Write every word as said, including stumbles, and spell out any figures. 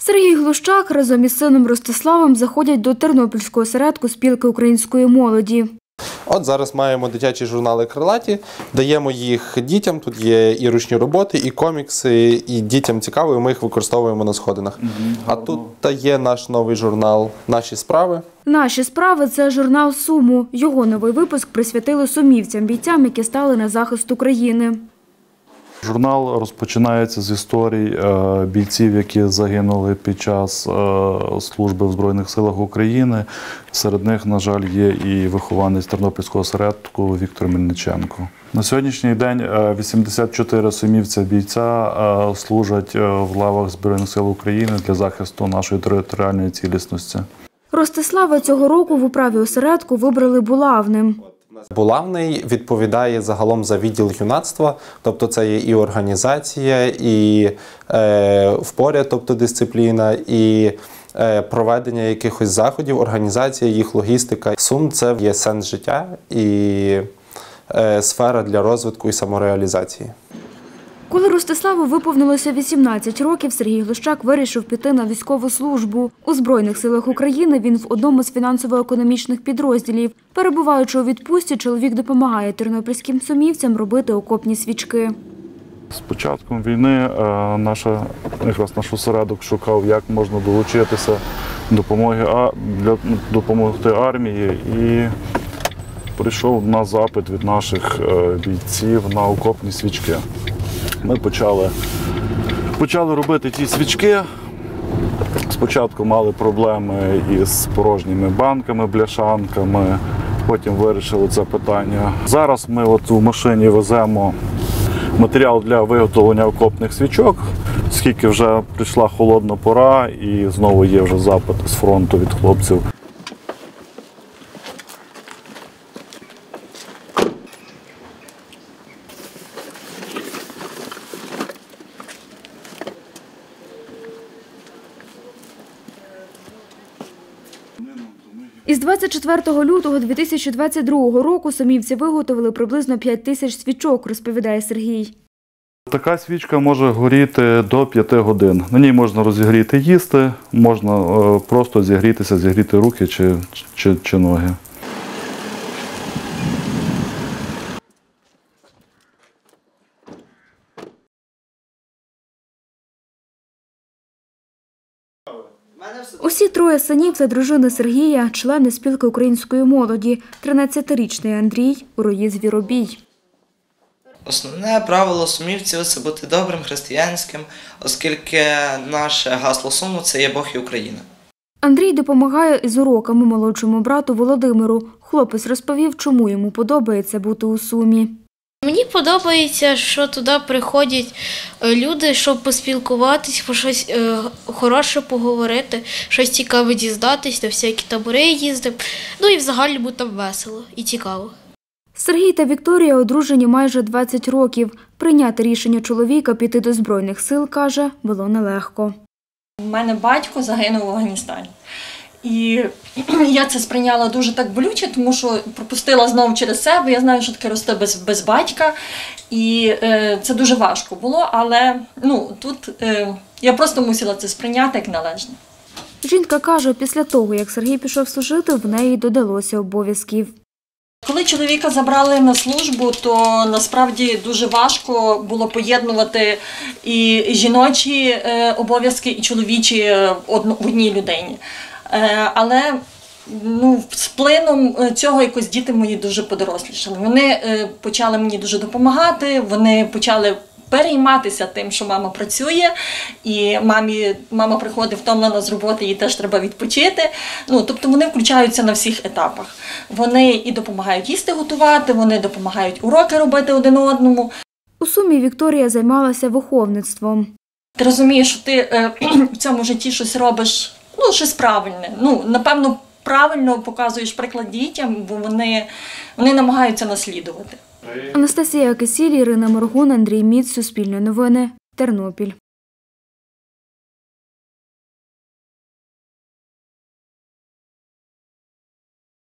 Сергій Глущак разом із сином Ростиславом заходять до Тернопільського осередку спілки української молоді. От зараз маємо дитячі журнали «Крилаті», даємо їх дітям, тут є і ручні роботи, і комікси, і дітям цікаво, і ми їх використовуємо на сходинах. Угу, а тут є наш новий журнал «Наші справи». «Наші справи» – це журнал Суму. Його новий випуск присвятили сумівцям-бійцям, які стали на захист України. Журнал розпочинається з історій бійців, які загинули під час служби в Збройних силах України. Серед них, на жаль, є і вихованець Тернопільського осередку Віктор Мельниченко. На сьогоднішній день вісімдесят чотири сумівця-бійця служать в лавах Збройних сил України для захисту нашої територіальної цілісності. Ростислава цього року в управі осередку вибрали булавним. Булавний відповідає загалом за відділ юнацтва, тобто це є і організація, і е, впоряд, тобто дисципліна, і е, проведення якихось заходів, організація, їх логістика. Сум – це є сенс життя і е, сфера для розвитку і самореалізації. Коли Ростиславу виповнилося вісімнадцять років, Сергій Глущак вирішив піти на військову службу. У Збройних силах України він в одному з фінансово-економічних підрозділів. Перебуваючи у відпустці, чоловік допомагає тернопільським сумівцям робити окопні свічки. З початком війни наша, якраз наш осередок шукав, як можна долучитися допомоги, для допомогти армії, і прийшов на запит від наших бійців на окопні свічки. Ми почали, почали робити ті свічки. Спочатку мали проблеми із порожніми банками, бляшанками, потім вирішили це питання. Зараз ми от у машині веземо матеріал для виготовлення окопних свічок, оскільки вже прийшла холодна пора і знову є вже запит з фронту від хлопців. Із двадцять четвертого лютого дві тисячі двадцять другого року сумівці виготовили приблизно п'ять тисяч свічок, розповідає Сергій. Така свічка може горіти до п'яти годин. На ній можна розігріти їсти, можна просто зігрітися, зігріти руки чи, чи, чи ноги. Усі троє синів – це дружини Сергія, члени спілки української молоді. тринадцятирічний Андрій – урої звіробій. Основне правило сумівців – це бути добрим, християнським, оскільки наше гасло Суму – це є Бог і Україна. Андрій допомагає із уроками молодшому брату Володимиру. Хлопець розповів, чому йому подобається бути у Сумі. Мені подобається, що туди приходять люди, щоб поспілкуватись, про щось хороше поговорити, щось цікаве дізнатись, на всякі табори їздимо. Ну і взагалі буде там весело і цікаво. Сергій та Вікторія одружені майже двадцять років. Прийняти рішення чоловіка піти до Збройних сил, каже, було нелегко. У мене батько загинув в Афганістані. І я це сприйняла дуже так болюче, тому що пропустила знову через себе. Я знаю, що таке рости без, без батька. І е, це дуже важко було, але ну, тут е, я просто мусила це сприйняти як належне. Жінка каже, після того, як Сергій пішов служити, в неї додалося обов'язків. Коли чоловіка забрали на службу, то насправді дуже важко було поєднувати і жіночі обов'язки, і чоловічі в одній людині. Але ну, з плином цього якось діти мої дуже подорослішали. Вони почали мені дуже допомагати, вони почали перейматися тим, що мама працює, і мамі, мама приходить втомлена з роботи, їй теж треба відпочити. Ну, тобто вони включаються на всіх етапах. Вони і допомагають їсти готувати, вони допомагають уроки робити один одному. У Сумі Вікторія займалася виховництвом. Ти розумієш, що ти е, в цьому житті щось робиш, ну, щось правильне. Ну, напевно, правильно показуєш приклад дітям, бо вони, вони намагаються наслідувати. Анастасія Кисіль, Ірина Моргун, Андрій Міц, Суспільне новини, Тернопіль.